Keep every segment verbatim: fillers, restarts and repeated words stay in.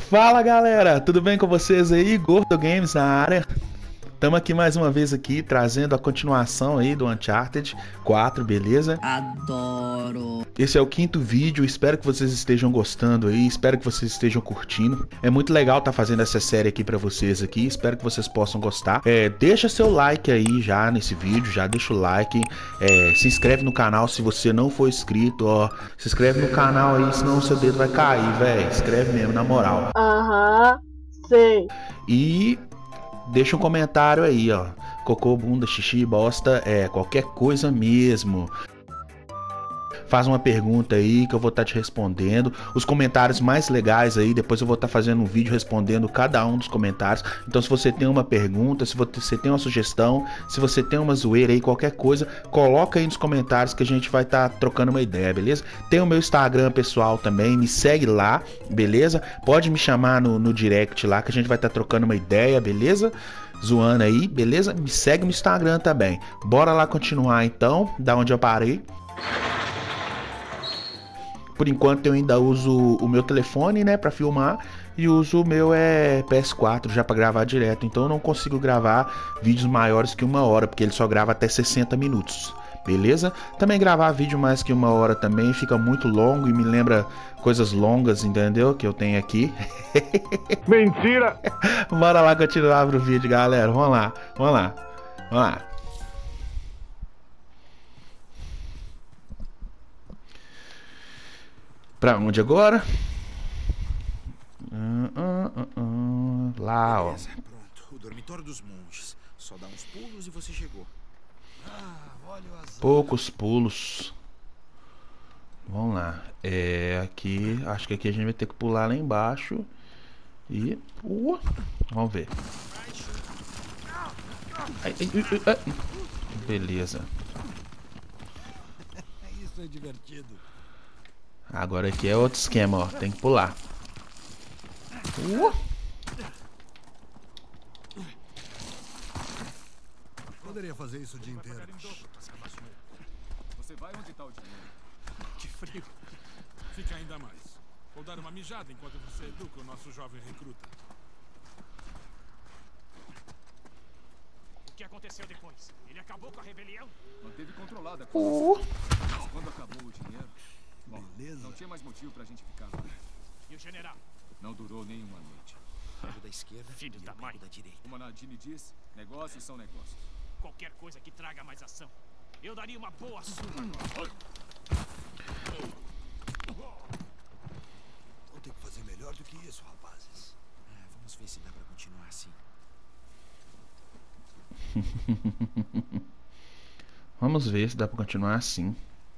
Fala galera, tudo bem com vocês aí? Gordo Games na área. Estamos aqui mais uma vez aqui trazendo a continuação aí do Uncharted quatro, beleza? Adoro. Esse é o quinto vídeo, espero que vocês estejam gostando aí, espero que vocês estejam curtindo. É muito legal estar fazendo essa série aqui pra vocês aqui, espero que vocês possam gostar. É, deixa seu like aí já nesse vídeo, já deixa o like, é, se inscreve no canal se você não for inscrito, ó. Se inscreve no canal aí, senão o seu dedo vai cair, velho. Inscreve mesmo, na moral. Aham, sei. E deixa um comentário aí, ó. Cocô, bunda, xixi, bosta, é qualquer coisa mesmo. Faz uma pergunta aí que eu vou estar te respondendo. Os comentários mais legais aí, depois eu vou estar fazendo um vídeo respondendo cada um dos comentários. Então se você tem uma pergunta, se você tem uma sugestão, se você tem uma zoeira aí, qualquer coisa, coloca aí nos comentários que a gente vai estar trocando uma ideia, beleza? Tem o meu Instagram pessoal também, me segue lá, beleza? Pode me chamar no, no direct lá que a gente vai estar trocando uma ideia, beleza? Zoando aí, beleza? Me segue no Instagram também. Bora lá continuar então, da onde eu parei. Por enquanto eu ainda uso o meu telefone, né, pra filmar, e uso o meu é, P S quatro já pra gravar direto. Então eu não consigo gravar vídeos maiores que uma hora, porque ele só grava até sessenta minutos, beleza? Também gravar vídeo mais que uma hora também fica muito longo e me lembra coisas longas, entendeu? Que eu tenho aqui. Mentira! Bora lá continuar pro vídeo, galera. Vamos lá, vamos lá, vamos lá. Pra onde agora? Uh, uh, uh, uh. Lá, ó. Beleza, pronto. O dormitório dos monges. Só dá uns pulos e você chegou. Ah, olha o azar. Poucos pulos. Vamos lá. É aqui. Acho que aqui a gente vai ter que pular lá embaixo. E. Uh, vamos ver. Ai, ai, ai, ai. Beleza. Isso é divertido. Agora aqui é outro esquema, ó. Tem que pular. Uh. Poderia fazer isso o dia inteiro. Você vai onde tá o dinheiro? Que frio. Fica ainda mais. Vou dar uma mijada enquanto você educa o nosso jovem recruta. O que aconteceu depois? Ele acabou com a rebelião? Manteve controlada. Uh. Mas quando acabou o dinheiro, bom, Beleza. não tinha mais motivo pra gente ficar lá. E o general? Não durou nem uma noite. Pego da esquerda Filho e da eu mãe. pego da direita. Como a Nadine diz, negócios são negócios. Qualquer coisa que traga mais ação. Eu daria uma boa surra agora. Vou ter que fazer melhor do que isso, rapazes. É, vamos ver se dá pra continuar assim. Vamos ver se dá pra continuar assim.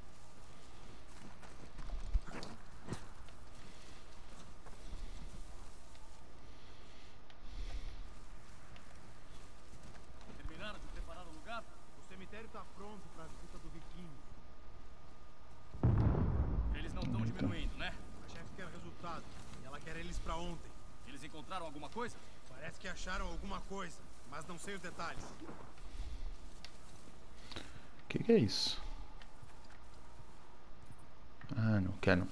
Terminaram de preparar o lugar? O cemitério tá pronto pra visita do viking. Eles não estão diminuindo, né? A chefe quer resultado e ela quer eles pra ontem. Eles encontraram alguma coisa? Parece que acharam alguma coisa, mas não sei os detalhes. O que, que é isso? Ah, não quero.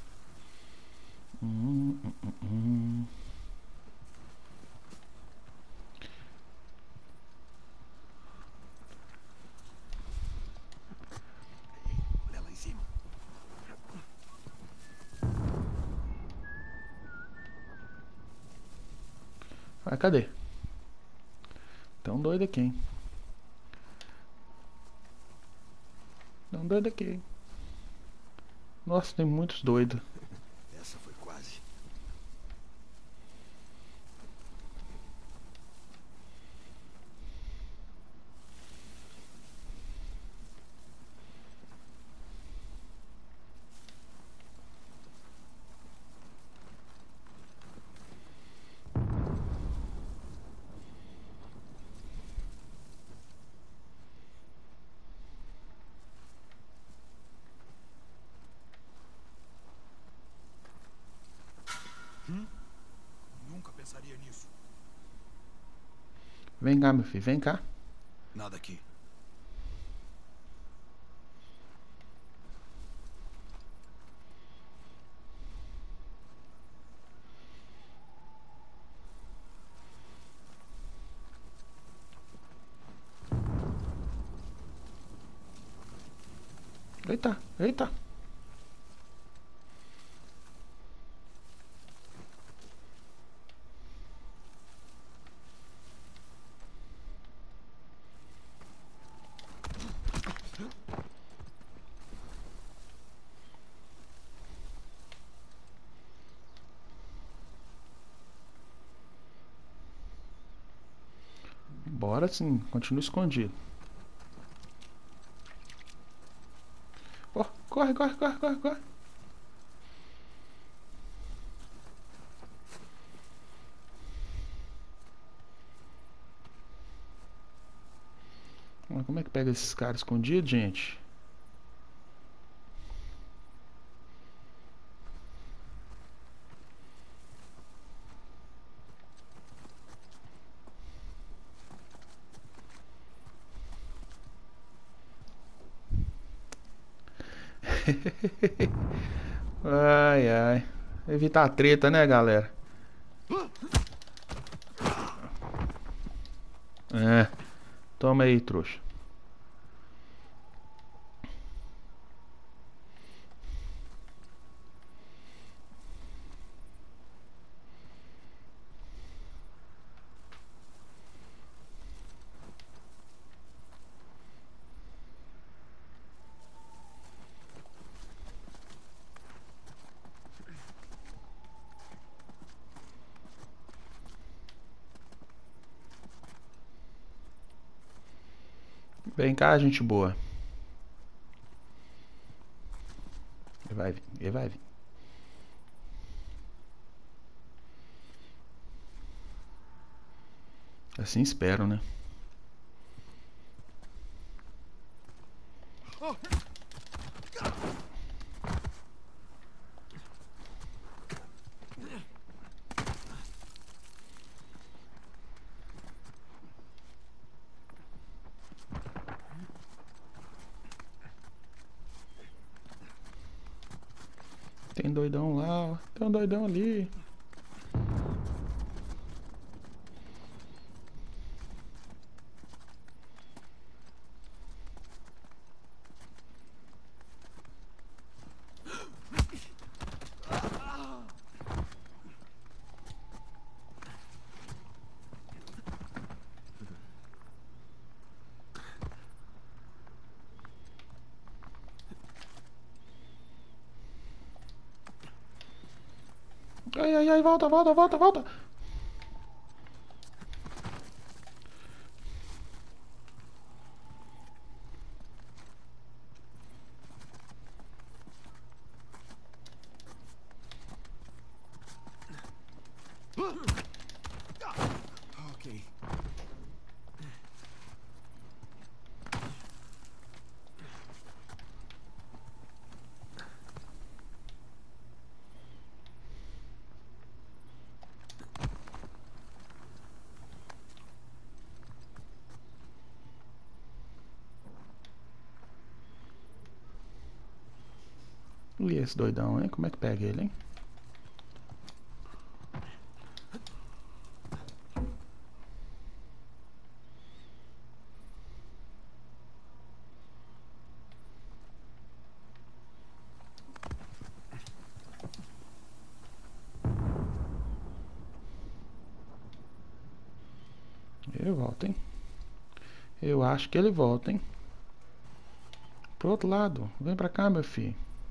Hum, hum, hum, hum. Olha lá em cima. Ah, cadê? Tão doido aqui, hein? Tão doido aqui, hein? Nossa, tem muitos doidos. Essa foi quase. Nunca pensaria nisso. Vem cá, meu filho, vem cá. Nada aqui. Eita, eita. Bora sim, continua escondido. Oh, corre, corre, corre, corre, corre. Mas como é que pega esses caras escondidos, gente? Ai, ai. Evitar a treta, né, galera? É. Toma aí, trouxa. Vem cá, gente boa. Ele vai vir, ele vai vir. Assim espero, né? Tem doidão lá, ó. Tem um doidão ali. Ai, ai, ai, volta, volta, volta, volta. Ok. E esse doidão, hein? Como é que pega ele, hein? Ele volta, hein? Eu acho que ele volta, hein? Pro outro lado. Vem pra cá, meu filho.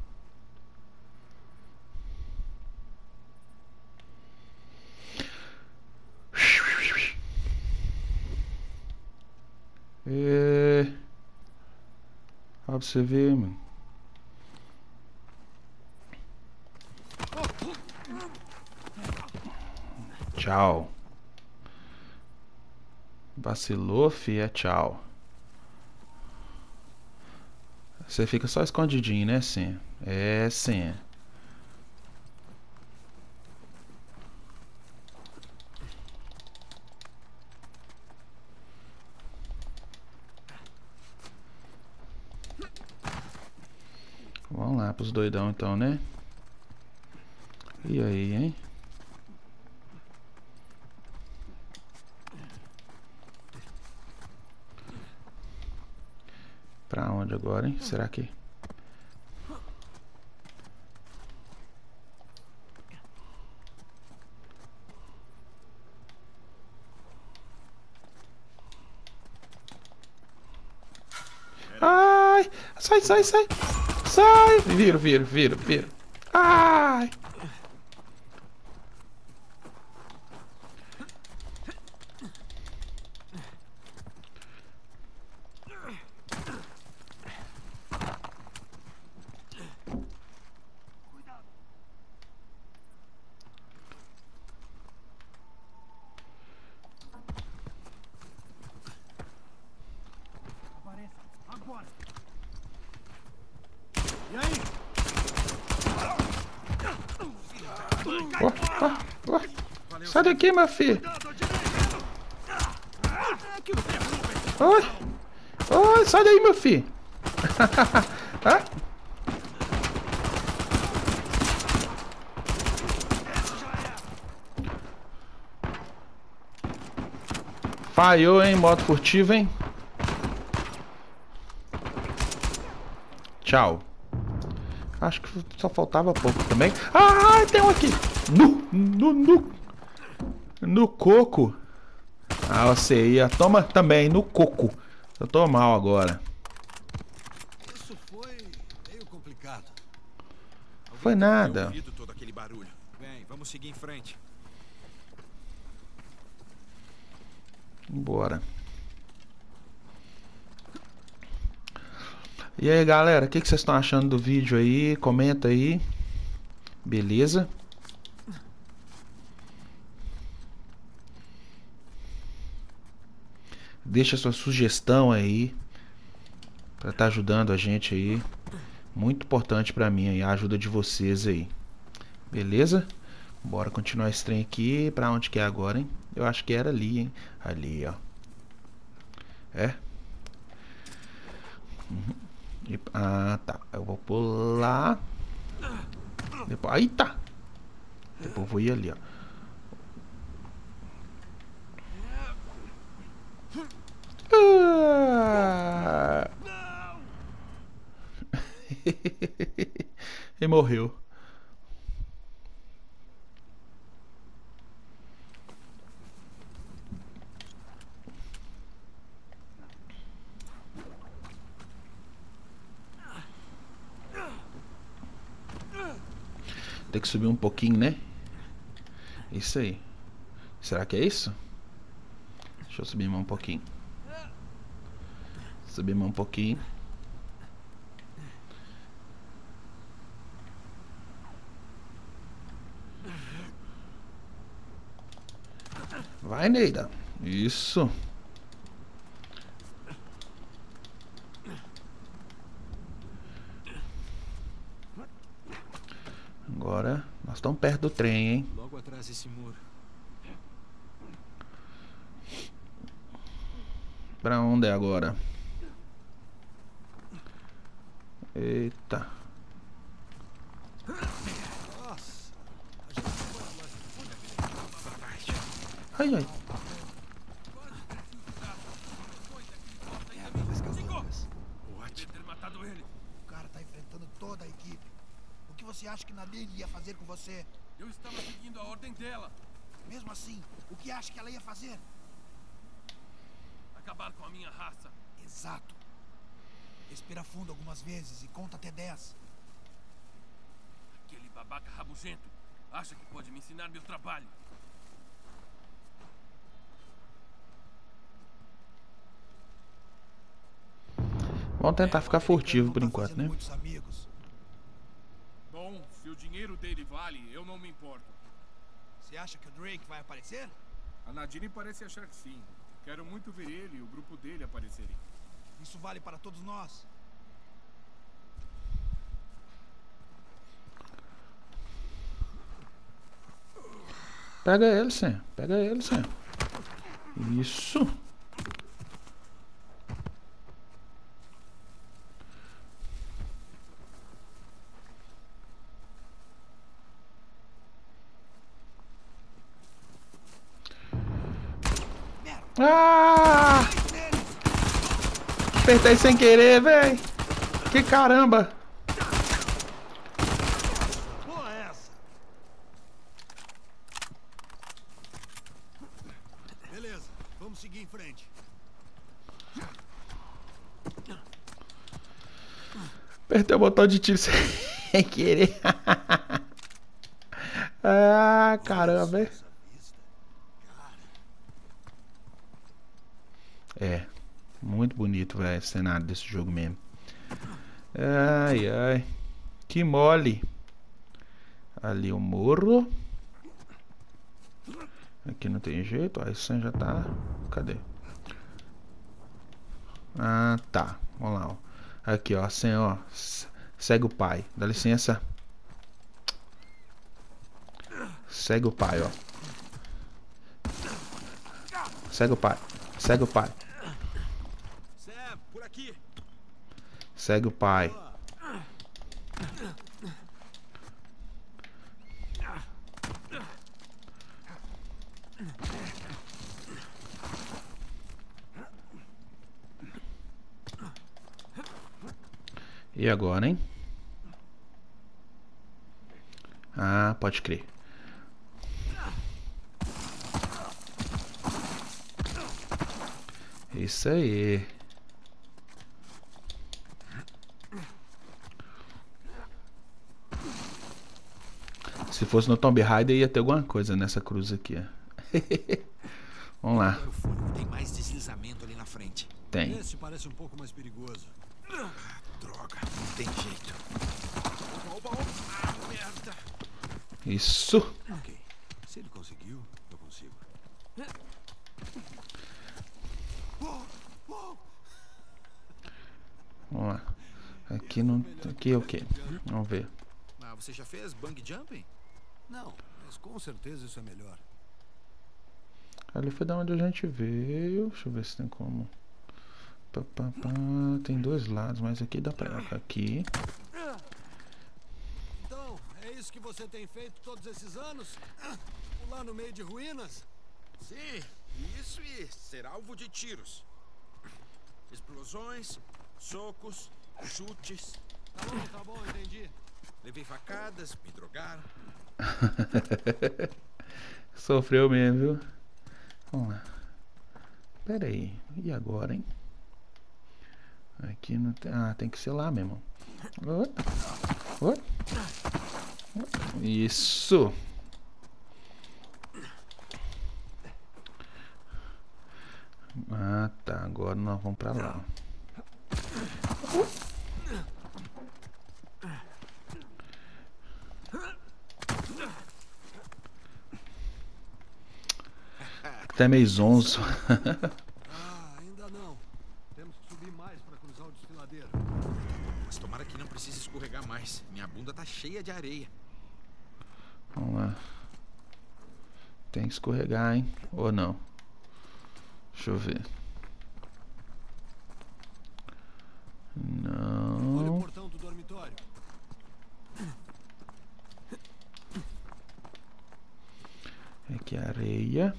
É... Ó, pra você ver, mano. Tchau. Vacilou, fi, é tchau. Você fica só escondidinho, né, sim? É, sim. Vamos lá pros doidão então, né? E aí, hein? Pra onde agora, hein? Será que... Sai, sai, sai. Sai. Viro, viro, viro, viro. Ai. Agora. E aí? Ó, ó, ó. Sai daqui, meu filho. Oi. Oi, sai daí, meu filho. Ah. Falhou, hein? Modo furtivo, hein? Tchau. Acho que só faltava pouco também. Ah, tem um aqui. No, no, no. No coco. Ah, você ia. Toma também, no coco. Eu tô mal agora. Isso foi meio complicado. Foi nada. Ouvido todo aquele barulho. Bem, vamos seguir em frente. Bora. E aí, galera, o que, que vocês estão achando do vídeo aí? Comenta aí. Beleza? Deixa sua sugestão aí para estar ajudando a gente aí. Muito importante para mim aí, a ajuda de vocês aí. Beleza? Bora continuar esse trem aqui. Pra onde que é agora, hein? Eu acho que era ali, hein? Ali, ó. É? Uhum. E, ah, tá. Eu vou pular. Depois, aí tá. Depois eu vou ir ali, ó. Ah. Ele morreu. Tem que subir um pouquinho, né? Isso aí. Será que é isso? Deixa eu subir mais um pouquinho. Subir mais um pouquinho. Vai, Neida. Isso. Agora nós estamos perto do trem, hein? Logo atrás desse muro. Pra onde é agora? Eita. Nossa. Ai, ai. Ótimo. Ter matado ele. O cara tá enfrentando toda a equipe. O que você acha que Nadine ia fazer com você? Eu estava seguindo a ordem dela. Mesmo assim, o que acha que ela ia fazer? Acabar com a minha raça. Exato. Respira fundo algumas vezes e conta até dez. Aquele babaca rabugento acha que pode me ensinar meu trabalho. Vamos tentar ficar furtivo por Não tá enquanto, fazendo né? muitos amigos. Bom, se o dinheiro dele vale, eu não me importo. Você acha que o Drake vai aparecer? A Nadine parece achar que sim. Quero muito ver ele e o grupo dele aparecerem. Isso vale para todos nós. Pega ele, Sam. Pega ele, Sam. Isso. Ah! Apertei sem querer, véi. Que caramba. Boa essa. Beleza, vamos seguir em frente. Apertei o botão de tiro sem querer. Ah, caramba. hein? É, muito bonito, velho, o cenário desse jogo mesmo. Ai, ai. Que mole. Ali o morro. Aqui não tem jeito. Ó, isso já tá... Cadê? Ah, tá. Vamos lá, ó. Aqui, ó. Assim, ó. Segue o pai. Dá licença. Segue o pai, ó. Segue o pai. Segue o pai. Sam, por aqui. Segue o pai. E agora, hein? Ah, pode crer. Isso aí. Se fosse no Tomb Raider ia ter alguma coisa nessa cruz aqui, ó. Vamos lá. Tem mais deslizamento ali na frente. Tem. Esse parece um pouco mais perigoso. Droga, não tem jeito. Oba, oba, ah, merda. Isso. Ok. Se ele conseguiu, eu consigo. Vamos lá. Aqui não. Aqui é o quê? Vamos ver. Ah, você já fez bungee jumping? Não, mas com certeza isso é melhor. Ali foi da onde a gente veio. Deixa eu ver se tem como. Pá, pá, pá. Tem dois lados, mas aqui dá pra ir aqui. Então, é isso que você tem feito todos esses anos? Pular no meio de ruínas? Sim, isso e ser alvo de tiros. Explosões, socos, chutes. Tá bom, tá bom, entendi. Levei facadas, me drogaram. Sofreu mesmo, viu? Vamos lá. Pera aí. E agora, hein? Aqui não tem... Ah, tem que ser lá mesmo. Oh. Oh. Isso. Ah, tá. Agora nós vamos pra lá. Até meio zonzo. Ah, ainda não. Temos que subir mais para cruzar o desfiladeiro. Mas tomara que não precise escorregar mais. Minha bunda tá cheia de areia. Vamos lá. Tem que escorregar, hein? Ou não? Deixa eu ver. Olha o Não. portão do dormitório. Aqui é areia.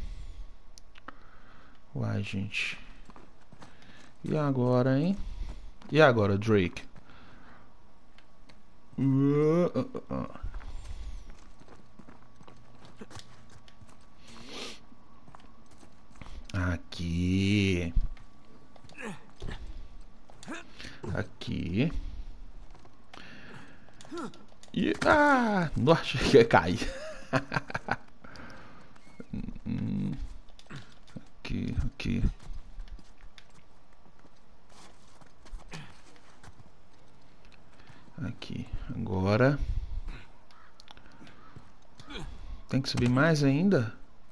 Uai, gente. E agora, hein? E agora, Drake? Uh, uh, uh. Aqui. Aqui. E... Ah! Nossa, que cair. Aqui, aqui. Aqui. Agora. Tem que subir mais ainda?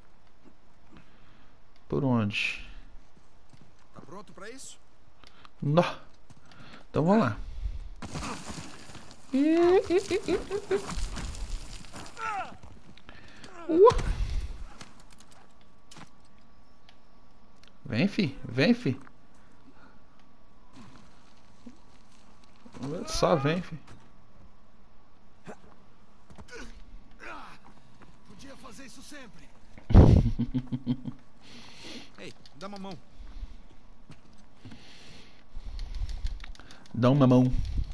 Por onde? Tá pronto pra isso? Nó. Então vamos lá. Uh. Vem, fi. Vem, fi. Só vem, fi. Podia fazer isso sempre. Ei, dá uma mão. Dá uma mão.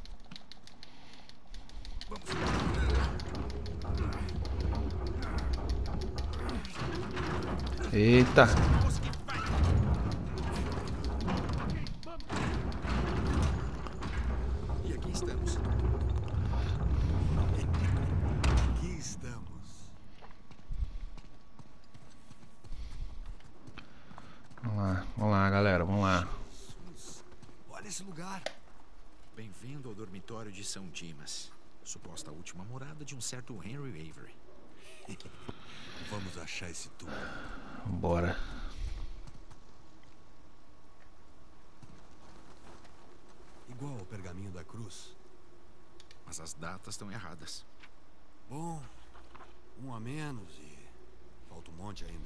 Eita. E aqui estamos. lugar. Bem-vindo ao dormitório de São Dimas. Suposta última morada de um certo Henry Avery. Vamos achar esse túmulo. Bora. Igual ao pergaminho da cruz. Mas as datas estão erradas. Bom, um a menos e falta um monte ainda.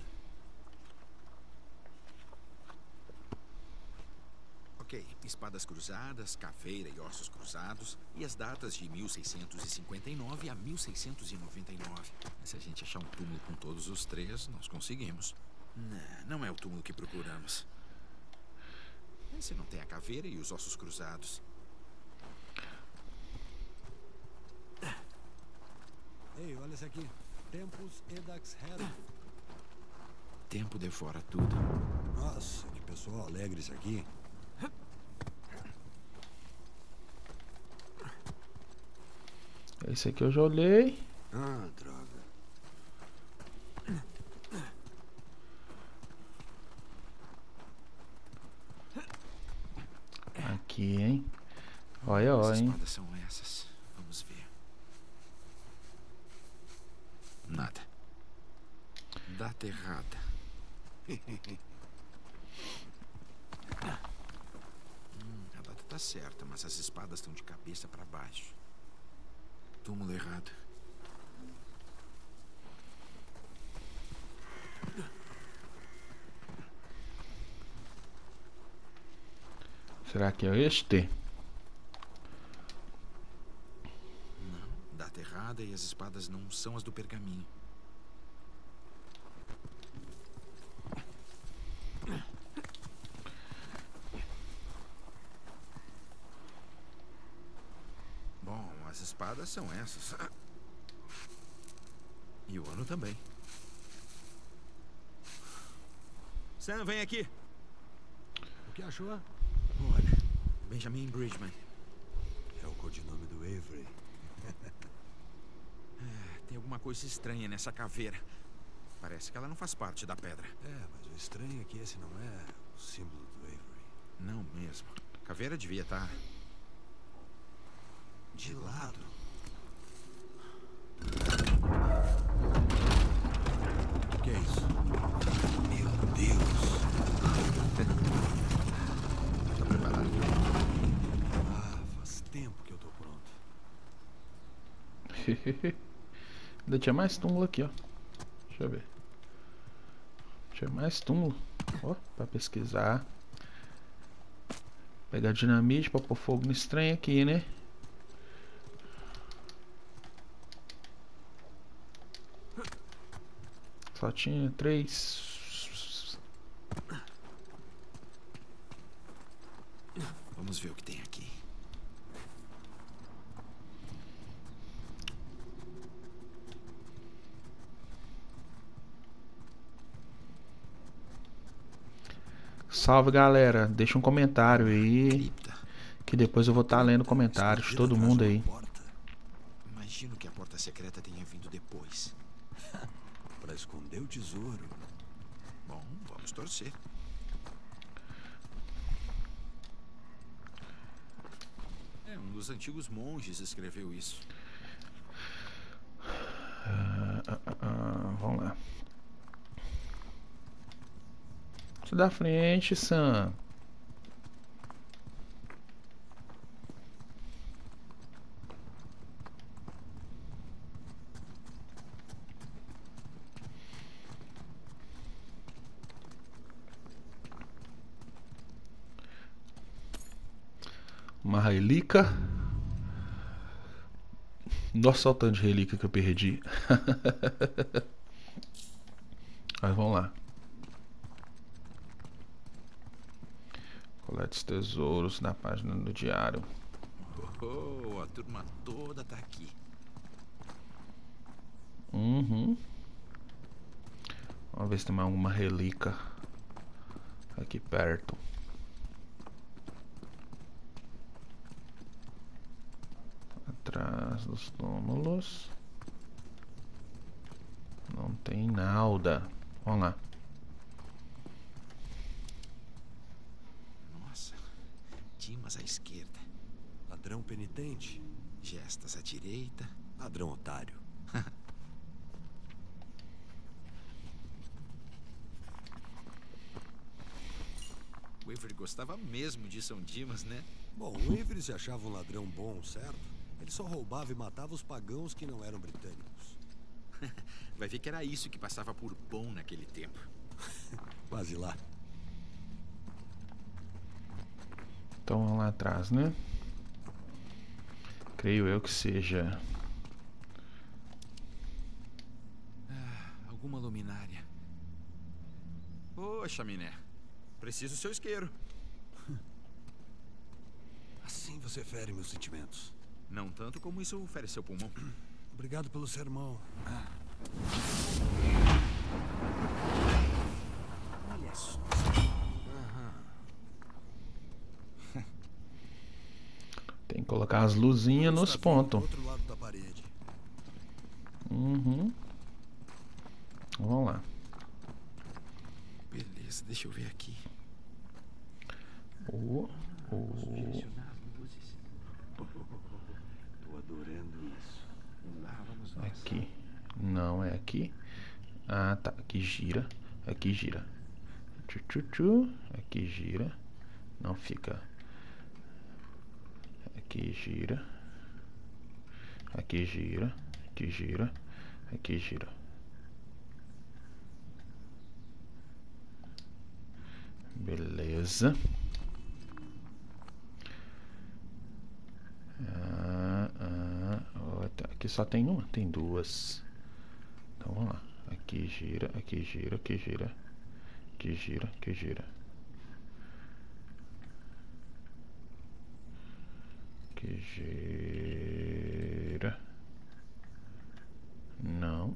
Ok, espadas cruzadas, caveira e ossos cruzados. E as datas de mil seiscentos e cinquenta e nove a mil seiscentos e noventa e nove. Se a gente achar um túmulo com todos os três, nós conseguimos. Não, não é o túmulo que procuramos. Esse não tem a caveira e os ossos cruzados. Ei, olha esse aqui. Tempus Edax Hero. Tempo devora tudo. Nossa, que pessoal alegre esse aqui. Esse aqui eu já olhei. Ah, droga. Aqui, hein? Olha, olha, As hein? espadas são essas. Vamos ver. Nada. Data errada. hum, a data tá certa, mas as espadas estão de cabeça para baixo. Túmulo errado. Será que é este? Não, data errada e as espadas não são as do pergaminho. Bom, as espadas são essas. E o ano também. Sam, vem aqui. O que achou? Olha, Benjamin Bridgman. É o codinome do Avery. É, tem alguma coisa estranha nessa caveira. Parece que ela não faz parte da pedra. É, mas o estranho é que esse não é o símbolo do Avery. Não mesmo. A caveira devia estar De lado. O que é isso? Meu Deus. Tá preparado? Ah, faz tempo que eu tô pronto. Ainda tinha mais túmulo aqui, ó. Deixa eu ver. Tinha mais túmulo. Ó, pra pesquisar. Pegar dinamite pra pôr fogo nesse trem aqui, né? Só tinha três. Vamos ver o que tem aqui. Salve, galera. Deixa um comentário aí, Cripta. que depois eu vou estar lendo comentários de todo mundo aí. Imagino que a porta secreta tenha vindo depois. Pra esconder o tesouro. Bom, vamos torcer. É, um dos antigos monges escreveu isso. Ah, ah, ah, ah, vamos lá. Isso da frente, Sam. Uma relíquia. Nossa, olha o tanto de relíquia que eu perdi. Mas vamos lá. Colete os tesouros na página do diário. Oh, a turma toda tá aqui. Uhum. Vamos ver se tem mais alguma relíquia aqui perto. Atrás dos túmulos. Não tem nada. Vamos lá. Dimas à esquerda. Ladrão penitente. Gestas à direita. Ladrão otário. O Avery gostava mesmo de São Dimas, né? Bom, o Avery se achava um ladrão bom, certo? Ele só roubava e matava os pagãos que não eram britânicos. Vai ver que era isso que passava por bom naquele tempo. Quase lá. Então vamos lá atrás, né? Creio eu que seja. Ah, alguma luminária. Ô, chaminé. Preciso do seu isqueiro. Assim você fere meus sentimentos. Não tanto como isso fere seu pulmão. Obrigado pelo sermão. Ah. Olha só. Tem que colocar as luzinhas nos Está pontos. do outro lado da parede. Uhum. Vamos lá. Beleza, deixa eu ver aqui. O, o... Tô adorando isso. Lá vamos nós. Aqui. Não é aqui. Ah, tá. Aqui gira. Aqui gira. Tchu, tchu, tchu. Aqui gira. Não fica. Aqui gira. Aqui gira. Aqui gira. Aqui gira. Beleza. Ah, ah, ó, tá. Aqui só tem uma, tem duas. Então vamos lá. Aqui gira, aqui gira, aqui gira. Aqui gira, aqui gira. Aqui gira. Não.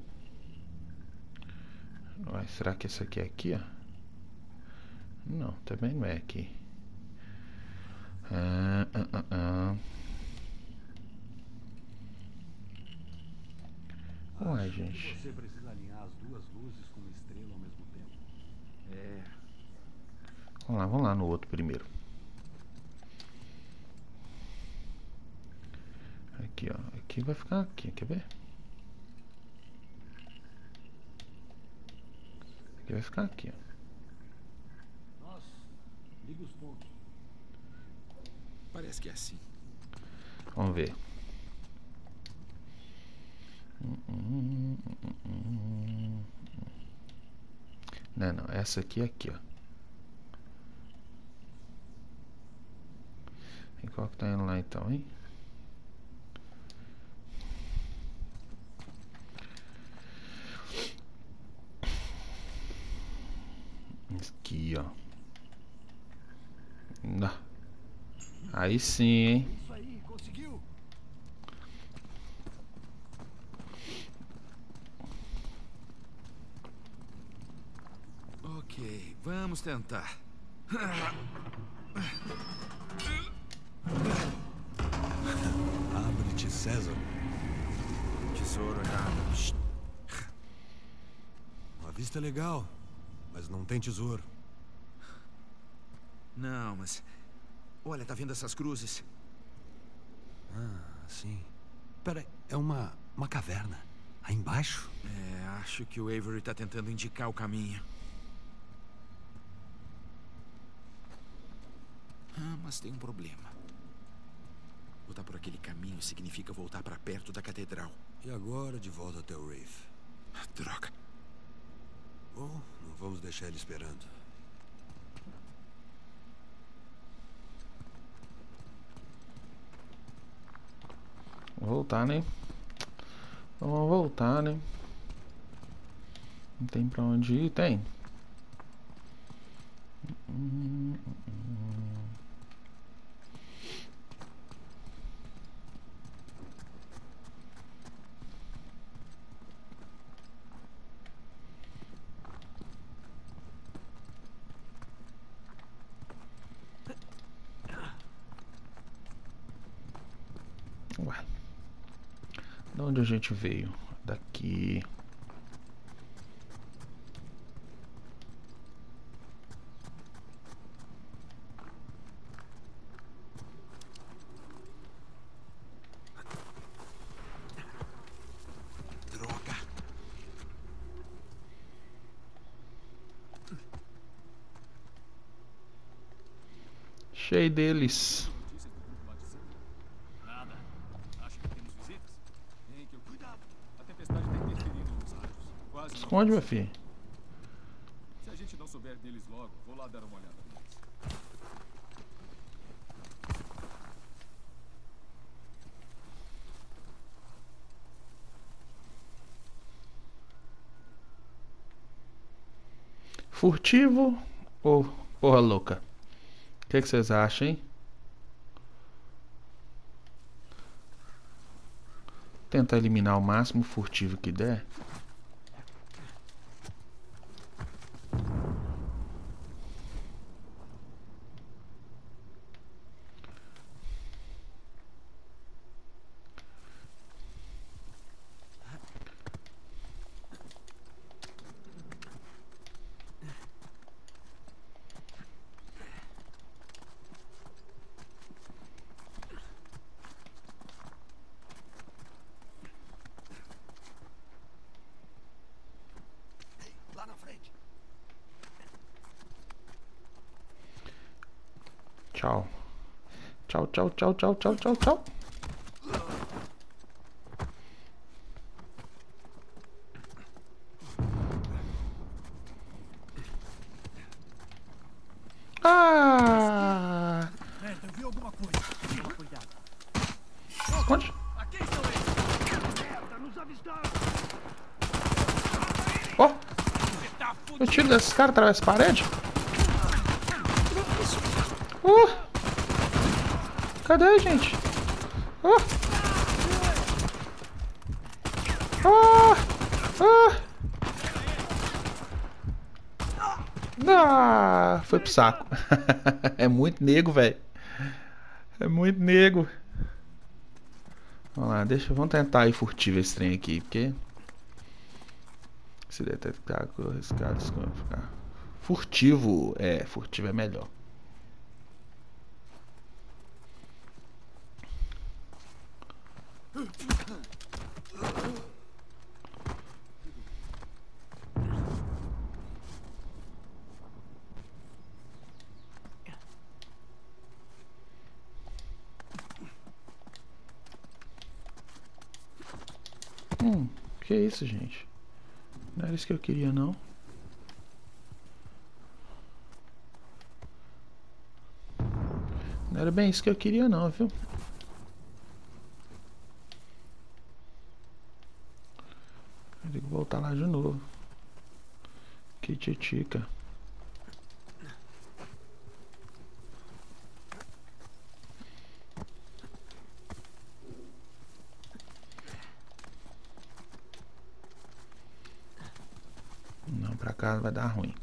Ué, será que essa aqui é aqui, ó? Não, também não é aqui. Ah, ah, ah, ah. Ué, gente. Você precisa alinhar as duas luzes com uma estrela ao mesmo tempo. É. Vamos lá, vamos lá no outro primeiro. Aqui, ó. Aqui vai ficar aqui, quer ver? Aqui vai ficar aqui, ó. Nossa, liga os pontos. Parece que é assim. Vamos ver. Hum, hum, hum, hum. Não, não. Essa aqui é aqui, ó. E qual que tá indo lá então, hein? Aqui, ó. Não. Aí sim, hein? Isso aí, conseguiu? Ok, vamos tentar. Abre-te, César. Tesouro errado. Shh. Uma vista legal, mas não tem tesouro. Não, mas... Olha, tá vendo essas cruzes? Ah, sim. Pera, é uma, uma caverna. Aí embaixo? É, acho que o Avery tá tentando indicar o caminho. Ah, mas tem um problema. Voltar por aquele caminho significa voltar pra perto da catedral. E agora de volta até o Rafe. Droga. Bom, não vamos deixar ele esperando. Vamos voltar, né? Vamos voltar, né? Não tem pra onde ir? Tem. Hum, hum, hum. Ué. De onde a gente veio? Daqui. Cheio deles. Nada. Acha que temos visitas? Tem que eu cuidado. A tempestade está interferindo nos raios. Quase. Esconde, meu filho. Se a gente não souber deles logo, vou lá dar uma olhada neles. Furtivo ou porra louca? O que, que vocês acham, hein? Tentar eliminar o máximo furtivo que der. Lá na frente. Tchau. Tchau, tchau, tchau, tchau, tchau, tchau, tchau. Ah! Merda, eu vi alguma coisa. Toma cuidado. Esconde. Aqui estão eles. Merda, nos avistaram. Ó! Eu tiro desses caras através da parede. Uh! Cadê, gente? Uh! Ah! Ah! Ah! Foi pro saco. É muito nego, velho. É muito nego. Vamos lá, deixa, vamos tentar ir furtivo esse trem aqui, porque se detectar, arriscar, desconfiar. Furtivo, é, furtivo é melhor. Hum, que isso, gente? Não era isso que eu queria, não. Não era bem isso que eu queria, não, viu? Eu tenho que voltar lá de novo. Que titica. Não, pra cá vai dar ruim.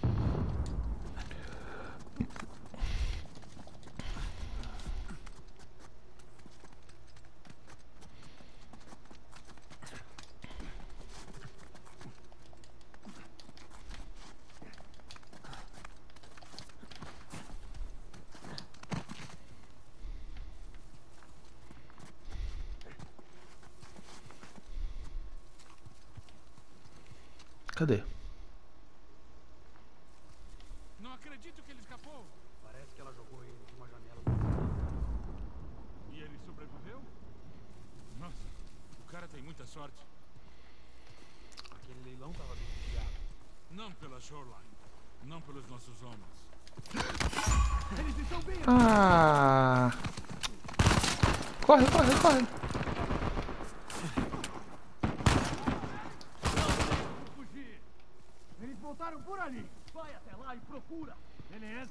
Cadê? Não acredito que ele escapou. Parece que ela jogou ele de uma janela. E ele sobreviveu? Nossa, o cara tem muita sorte. Aquele leilão tava bem desviado. Não pela Shoreline, não pelos nossos homens. Eles estão bem. Ah! Corre, corre, corre! Fugir. Eles voltaram por ali. Vai até lá e procura. Beleza.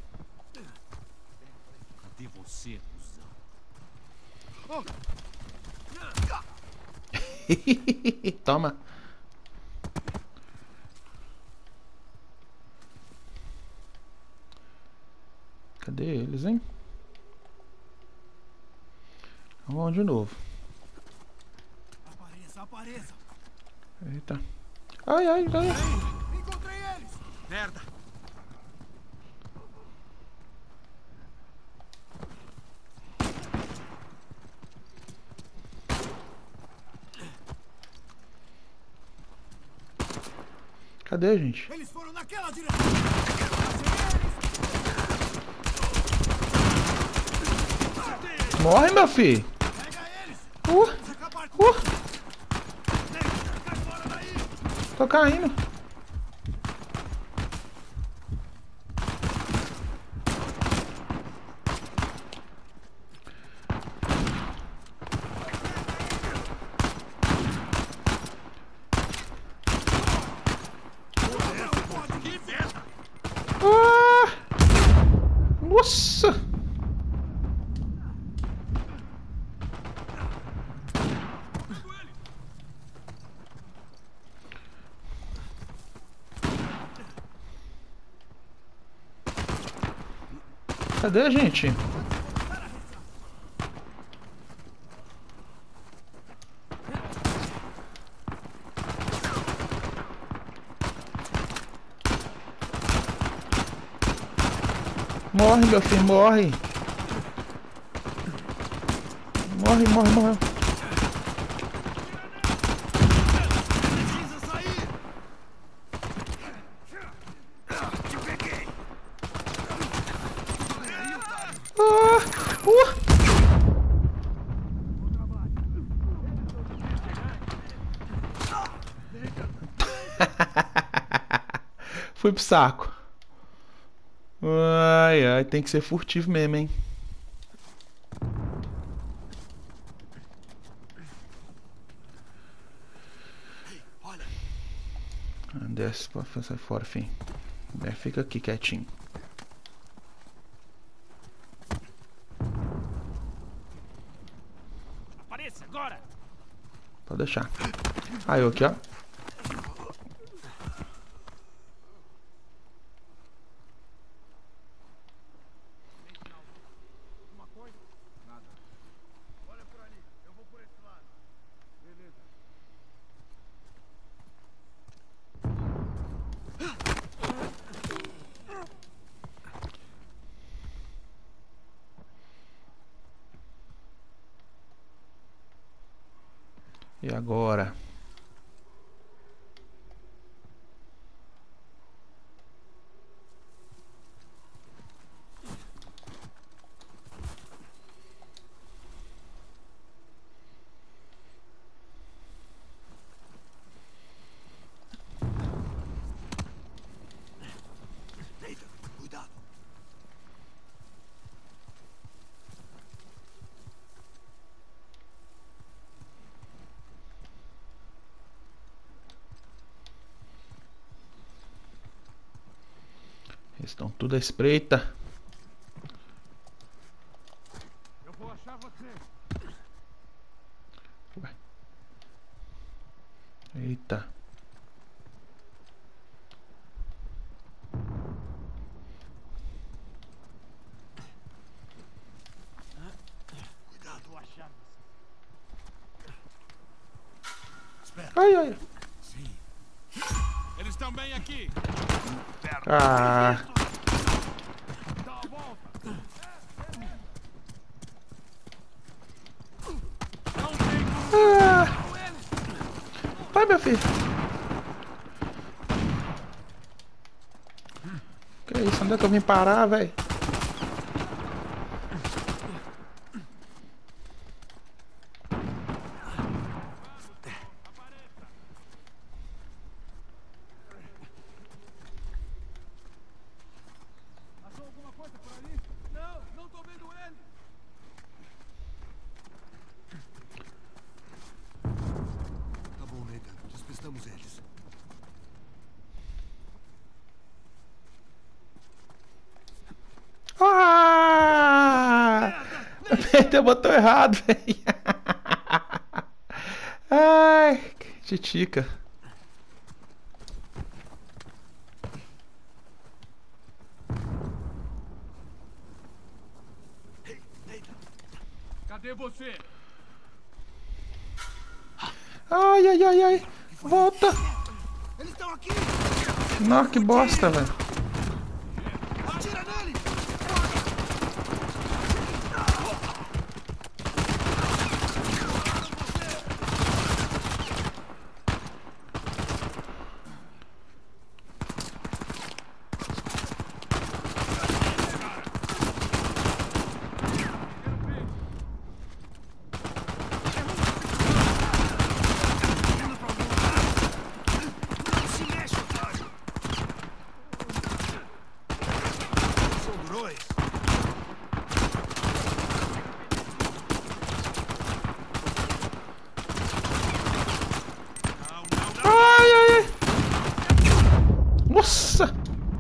Cadê você, cuzão? Toma! Cadê eles, hein? Vamos de novo. Apareça, apareça. Eita. Ai, ai, ai. Encontrei eles. Merda! Cadê, gente? Eles foram naquela direção. Morre, meu filho. Uh, uh. Tô caindo. Ah! Nossa! Cadê a gente? Morre, meu filho, morre. Morre, morre, morre. Ah, uh. Fui pro saco. Ai, ai, tem que ser furtivo mesmo, hein? Desce pra sair fora, fim. É, fica aqui quietinho. Apareça agora! Pode deixar. Aí, eu aqui, ó. E agora? Cuidado. Estão tudo à espreita. Eu vou achar você. Ué. Eita. Cuidado, vou achar você. Ai, ai. Eles estão bem aqui. Ah. Dá a volta. Não tem como. Ah. Vai, meu filho. Que isso? Onde é que eu vim parar, velho? Achou alguma coisa por ali? Não, não tô vendo ele. Tá bom, Nathan. Despistamos eles. Ah! Apertei o botão errado, velho. Ai, que titica. Cadê você? Ai, ai, ai, ai. Volta. Eles estão aqui! Nossa, que bosta, velho. Atira nele! dois. Ai, ai, ai. Nossa.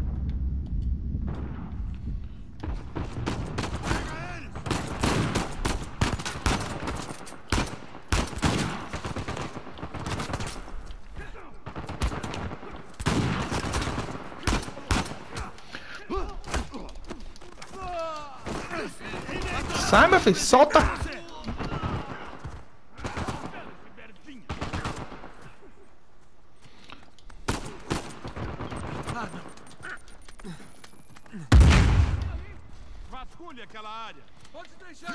Sai, meu filho, solta! Vasculhe aquela área. Pode deixar.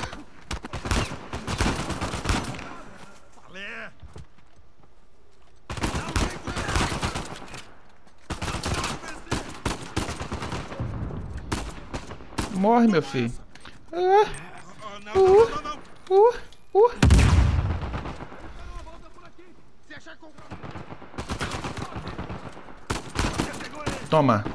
Valé. Morre, meu filho. Ah, Não, uh, não, não, não. uh, uh. Volta por aqui. Se achar com... Toma.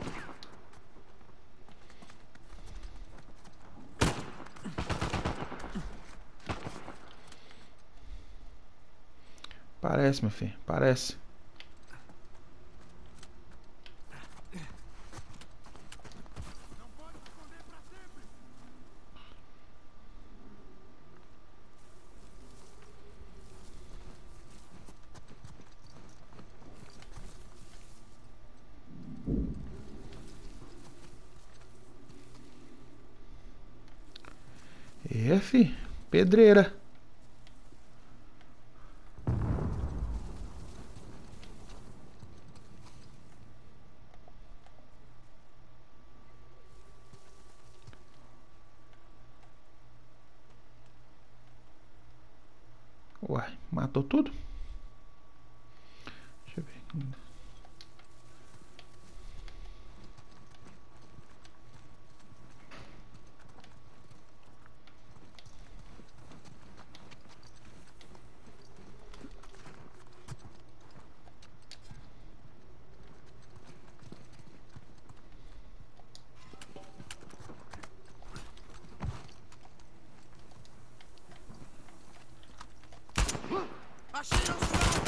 Parece, meu filho. Parece. Não pode esconder pra sempre. É, fi. Pedreira. Uai, matou tudo? Deixa eu ver. Achei o som.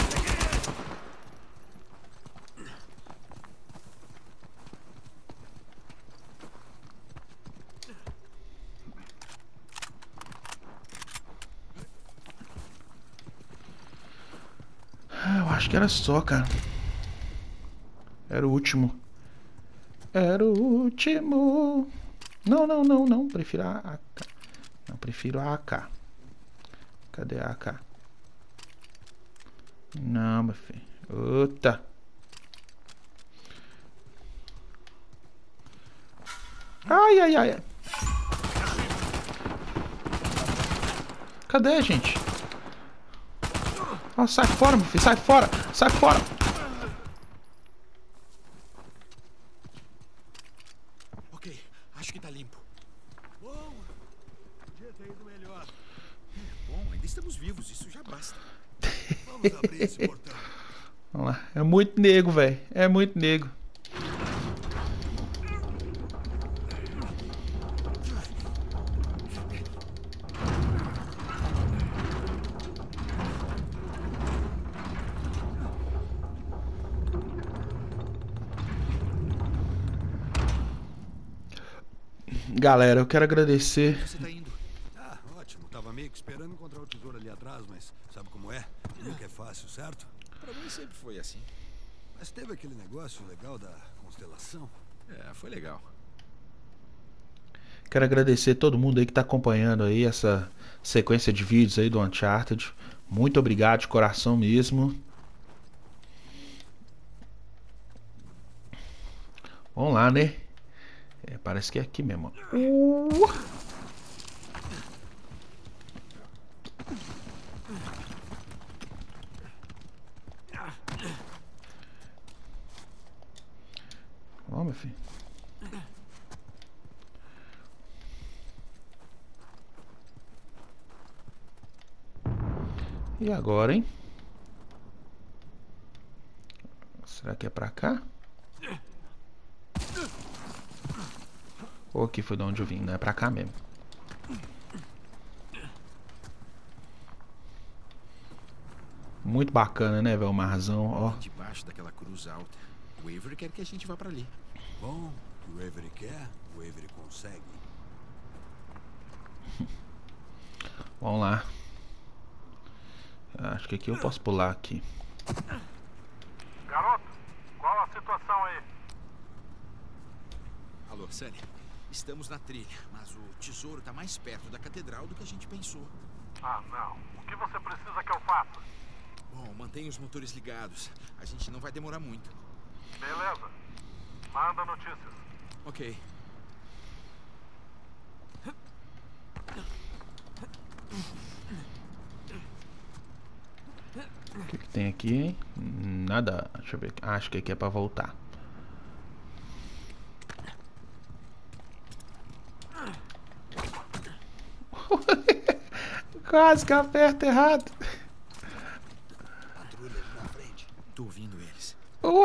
Ah, eu acho que era só, cara. Era o último. Era o último. Não, não, não, não. Prefiro a A K. Não, prefiro a A K. Cadê a A K? Não, meu filho. Outra. Ai, ai, ai. Cadê, gente? Oh, sai fora, meu filho. Sai fora. Sai fora. Ok, acho que tá limpo. Bom, podia ter ido melhor. Bom, ainda estamos vivos, isso já basta. Vamos abrir esse portão. Vamos lá. É muito nego, velho. É muito nego. Galera, eu quero agradecer. Você tá indo? Ah, ótimo. Tava meio que esperando encontrar o tesouro ali atrás, mas sabe como é? Nunca é fácil, certo? Pra mim sempre foi assim. Mas teve aquele negócio legal da constelação. É, foi legal. Quero agradecer todo mundo aí que tá acompanhando aí essa sequência de vídeos aí do Uncharted. Muito obrigado de coração mesmo. Vamos lá, né? É, parece que é aqui mesmo. Uh! Ó, meu filho. E agora, hein? Será que é pra cá? Ou aqui foi de onde eu vim, não é pra cá mesmo. Muito bacana, né, velho? O marzão, ó. Debaixo daquela cruz alta. O Avery quer que a gente vá pra ali. Bom, o que o Avery quer, o Avery consegue. Vamos lá. Acho que aqui eu posso pular aqui. Garoto, qual a situação aí? Alô, Sunny. Estamos na trilha, mas o tesouro tá mais perto da catedral do que a gente pensou. Ah, não. O que você precisa que eu faça? Bom, mantenha os motores ligados. A gente não vai demorar muito. Beleza. Manda notícias. Ok. O que, que tem aqui, hein? Nada. Deixa eu ver. Acho que aqui é pra voltar. Quase que aperta errado. Patrulha ali na frente. Tô ouvindo eles. Oh.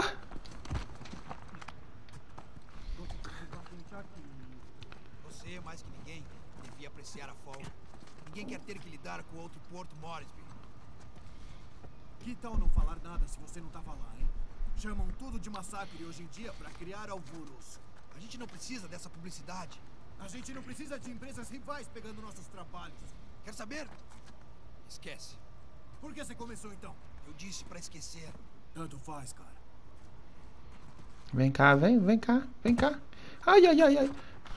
Você, mais que ninguém, devia apreciar a folga. Ninguém quer ter que lidar com outro Porto Moresby. Que tal não falar nada se você não tava lá, hein? Chamam tudo de massacre hoje em dia pra criar alvoroço. A gente não precisa dessa publicidade. A gente não precisa de empresas rivais pegando nossos trabalhos. Quer saber? Esquece. Por que você começou então? Eu disse pra esquecer. Tanto faz, cara. Vem cá, vem, vem cá, vem cá. Ai, ai, ai, ai.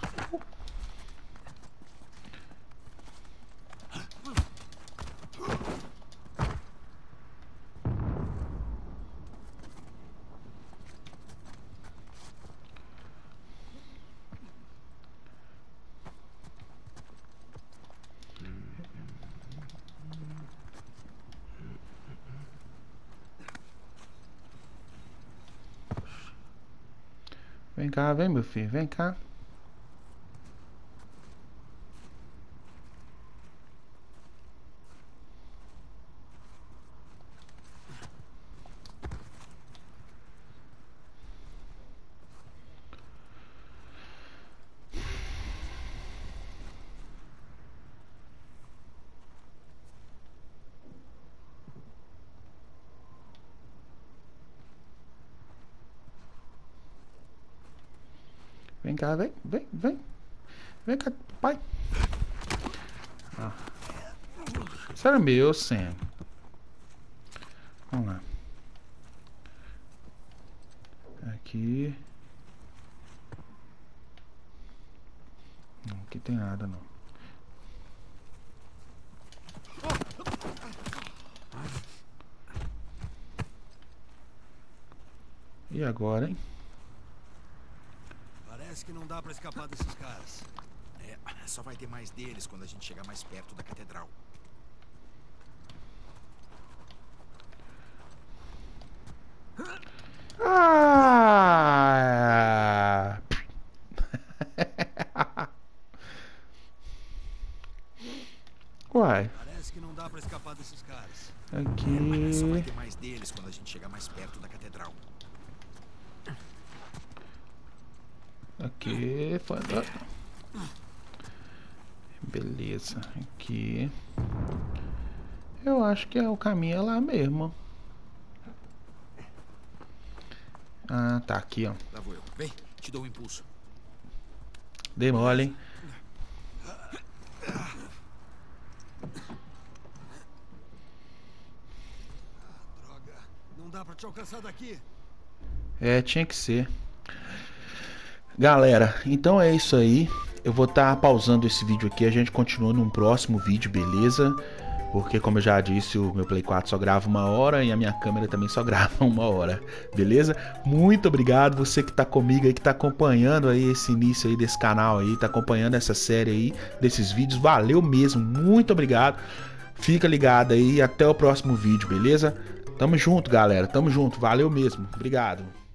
Vem cá, vem, meu filho, vem cá. Vem cá, vem, vem, vem. Vem cá, pai. Ah. Isso era meu, Sam. Vamos lá. Aqui. Não, aqui tem nada, não. E agora, hein? Parece que não dá pra escapar desses caras. É, só vai ter mais deles quando a gente chegar mais perto da catedral. Ah! Uai. Parece que não dá pra escapar desses caras. Aqui. Só vai ter mais deles quando a gente chegar mais perto da catedral. Aqui. Foi. Beleza. Aqui. Eu acho que é o caminho é lá mesmo. Ah, tá aqui, ó. Lá vou eu. Vem, te dou um impulso. Dei mole, hein? Droga, não dá pra te alcançar daqui. É, tinha que ser. Galera, então é isso aí. Eu vou estar tá pausando esse vídeo aqui. A gente continua num próximo vídeo, beleza? Porque, como eu já disse, o meu Play quatro só grava uma hora e a minha câmera também só grava uma hora, beleza? Muito obrigado você que tá comigo aí, que tá acompanhando aí esse início aí desse canal aí, tá acompanhando essa série aí, desses vídeos. Valeu mesmo, muito obrigado. Fica ligado aí, até o próximo vídeo, beleza? Tamo junto, galera, tamo junto, valeu mesmo, obrigado.